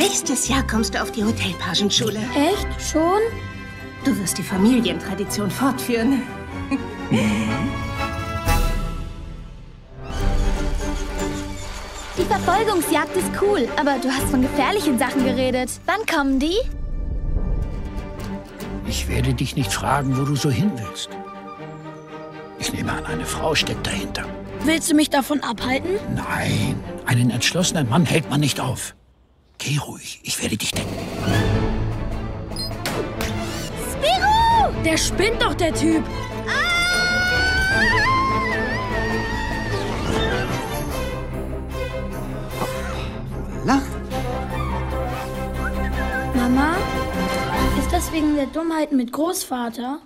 Nächstes Jahr kommst du auf die Hotelpagenschule. Echt? Schon? Du wirst die Familientradition fortführen. Die Verfolgungsjagd ist cool, aber du hast von gefährlichen Sachen geredet. Wann kommen die? Ich werde dich nicht fragen, wo du so hin willst. Ich nehme an, eine Frau steckt dahinter. Willst du mich davon abhalten? Nein, einen entschlossenen Mann hält man nicht auf. Geh ruhig, ich werde dich decken. Spirou! Der spinnt doch, der Typ. Lach. Mama, ist das wegen der Dummheiten mit Großvater?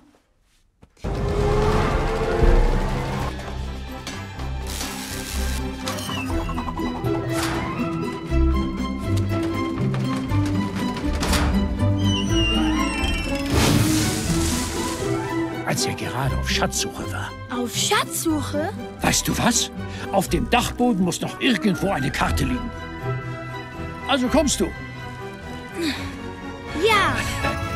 Als er gerade auf Schatzsuche war. Auf Schatzsuche? Weißt du was? Auf dem Dachboden muss noch irgendwo eine Karte liegen. Also kommst du. Ja.